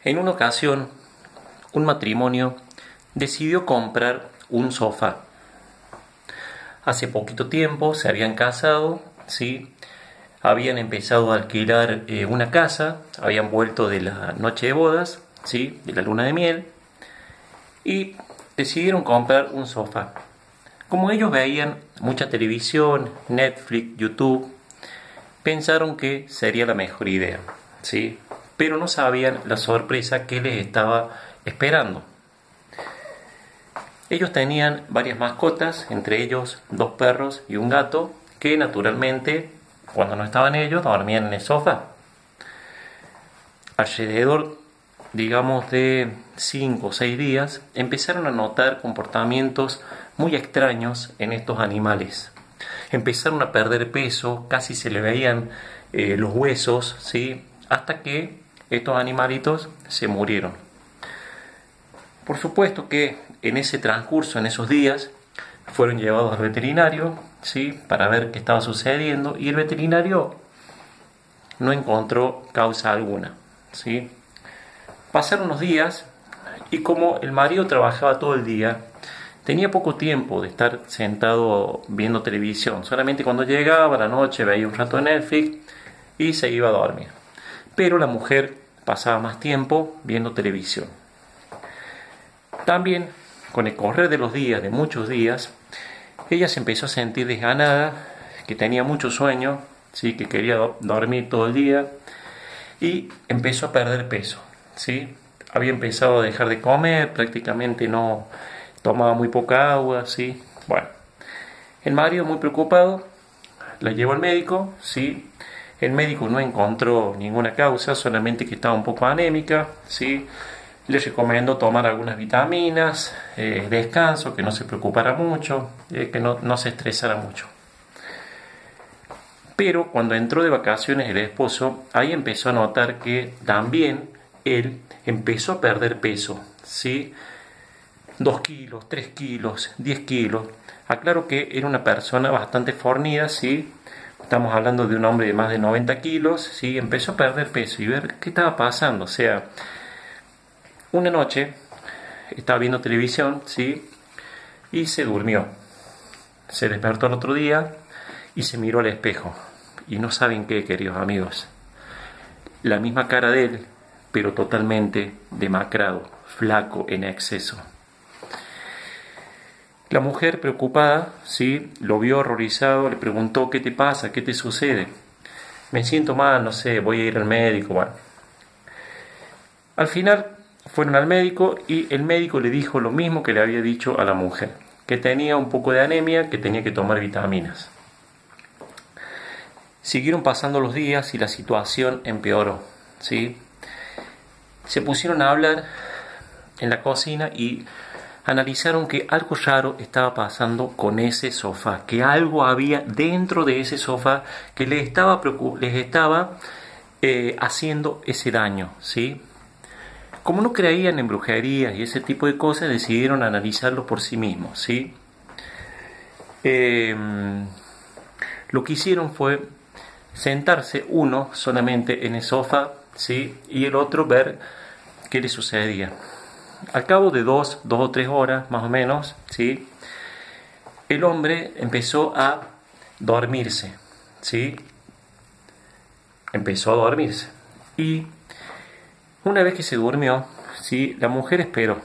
En una ocasión, un matrimonio decidió comprar un sofá. Hace poquito tiempo se habían casado, ¿sí? Habían empezado a alquilar una casa, habían vuelto de la noche de bodas, ¿sí? De la luna de miel, y decidieron comprar un sofá. Como ellos veían mucha televisión, Netflix, YouTube, pensaron que sería la mejor idea, ¿sí? Pero no sabían la sorpresa que les estaba esperando. Ellos tenían varias mascotas, entre ellos 2 perros y un gato, que naturalmente, cuando no estaban ellos, dormían en el sofá. Alrededor, digamos, de 5 o 6 días, empezaron a notar comportamientos muy extraños en estos animales. Empezaron a perder peso, casi se le veían los huesos, ¿sí? Hasta que estos animalitos se murieron. Por supuesto que en ese transcurso, en esos días, fueron llevados al veterinario, ¿sí? Para ver qué estaba sucediendo, y el veterinario no encontró causa alguna, ¿sí? Pasaron los días y como el marido trabajaba todo el día, tenía poco tiempo de estar sentado viendo televisión. Solamente cuando llegaba a la noche veía un rato de Netflix y se iba a dormir. Pero la mujer pasaba más tiempo viendo televisión. También, con el correr de los días, de muchos días, ella se empezó a sentir desganada, que tenía mucho sueño, ¿sí? Que quería dormir todo el día, y empezó a perder peso, ¿sí? Había empezado a dejar de comer, prácticamente no tomaba muy poca agua, ¿sí? Bueno, el marido, muy preocupado, la llevó al médico, ¿sí? El médico no encontró ninguna causa, solamente que estaba un poco anémica, ¿sí? Le recomendó tomar algunas vitaminas, descanso, que no se preocupara mucho, que no se estresara mucho. Pero cuando entró de vacaciones el esposo, ahí empezó a notar que también él empezó a perder peso, ¿sí? 2 kilos, 3 kilos, 10 kilos. Aclaro que era una persona bastante fornida, ¿sí? Estamos hablando de un hombre de más de 90 kilos, ¿sí? Empezó a perder peso y ver qué estaba pasando. O sea, una noche estaba viendo televisión, ¿sí? Y se durmió. Se despertó el otro día y se miró al espejo. Y no saben qué, queridos amigos. La misma cara de él, pero totalmente demacrado, flaco en exceso. La mujer, preocupada, ¿sí? Lo vio horrorizado, le preguntó: ¿qué te pasa? ¿Qué te sucede? Me siento mal, no sé, voy a ir al médico. Bueno, al final fueron al médico y el médico le dijo lo mismo que le había dicho a la mujer, que tenía un poco de anemia, que tenía que tomar vitaminas. Siguieron pasando los días y la situación empeoró, ¿sí? Se pusieron a hablar en la cocina y analizaron que algo raro estaba pasando con ese sofá, que algo había dentro de ese sofá que les estaba haciendo ese daño, ¿sí? Como no creían en brujerías y ese tipo de cosas, decidieron analizarlo por sí mismos, ¿sí? Lo que hicieron fue sentarse uno solamente en el sofá, ¿sí? Y el otro ver qué le sucedía. Al cabo de 2 o 3 horas más o menos, ¿sí? El hombre empezó a dormirse, ¿sí? Empezó a dormirse. Y una vez que se durmió, ¿sí? La mujer esperó.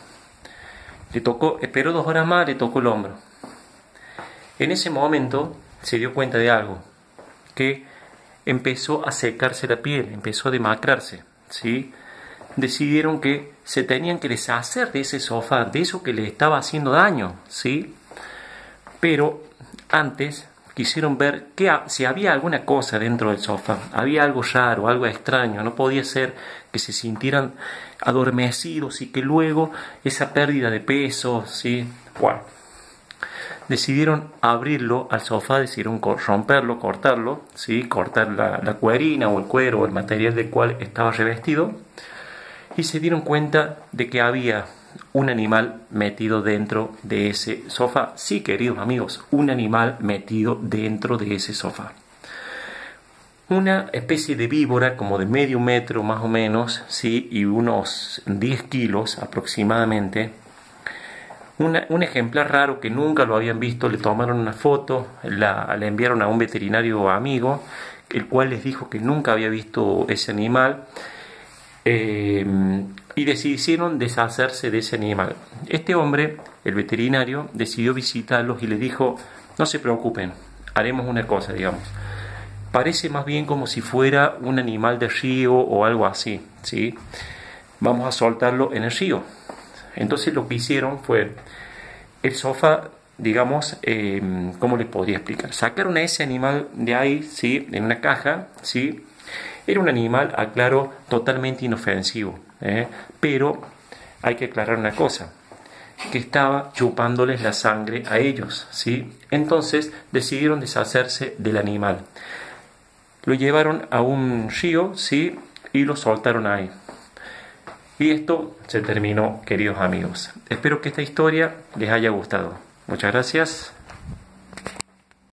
Esperó 2 horas más, le tocó el hombro. En ese momento se dio cuenta de algo, que empezó a secarse la piel, empezó a demacrarse, ¿sí? Decidieron que se tenían que deshacer de ese sofá, de eso que le estaba haciendo daño, ¿sí? Pero antes quisieron ver si había alguna cosa dentro del sofá, había algo raro, algo extraño. No podía ser que se sintieran adormecidos y que luego esa pérdida de peso, ¿sí? Bueno, decidieron abrirlo al sofá, decidieron romperlo, cortarlo, ¿sí? Cortar la cuerina o el cuero o el material del cual estaba revestido. Y se dieron cuenta de que había un animal metido dentro de ese sofá. Sí, queridos amigos, un animal metido dentro de ese sofá. una especie de víbora como de medio metro más o menos, ¿sí? Y unos 10 kilos aproximadamente. Un ejemplar raro que nunca lo habían visto, le tomaron una foto, la enviaron a un veterinario amigo, el cual les dijo que nunca había visto ese animal, y decidieron deshacerse de ese animal. Este hombre, el veterinario, decidió visitarlos y les dijo: no se preocupen, haremos una cosa, digamos. Parece más bien como si fuera un animal de río o algo así, ¿sí? Vamos a soltarlo en el río. Entonces lo que hicieron fue el sofá, digamos, ¿cómo les podría explicar? Sacaron a ese animal de ahí, ¿sí? En una caja, ¿sí? Era un animal, aclaro, totalmente inofensivo, pero hay que aclarar una cosa, que estaba chupándoles la sangre a ellos, ¿sí? Entonces decidieron deshacerse del animal. Lo llevaron a un río, ¿sí? Y lo soltaron ahí. Y esto se terminó, queridos amigos. Espero que esta historia les haya gustado. Muchas gracias.